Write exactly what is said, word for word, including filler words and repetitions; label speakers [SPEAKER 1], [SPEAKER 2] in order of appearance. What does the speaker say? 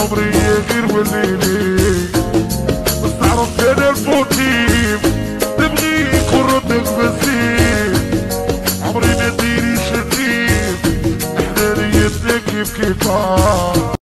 [SPEAKER 1] عمري غير والليلي بس تعرف انا الفوتيم تبغي يكون ردك بسيم عمري ما ديري شتيم احنا نيتنا كيف كيفاش